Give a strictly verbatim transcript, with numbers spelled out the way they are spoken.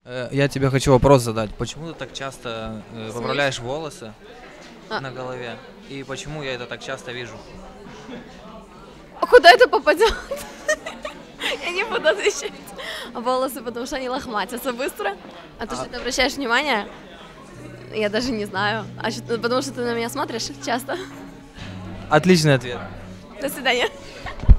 Э, Я тебе хочу вопрос задать. Почему ты так часто э, В поправляешь волосы А. на голове? И почему я это так часто вижу? А куда это попадет? Я не буду отвечать. Волосы, потому что они лохматятся быстро. А то, А- что ты обращаешь внимание, я даже не знаю. А что- потому что ты на меня смотришь часто. Отличный ответ. До свидания.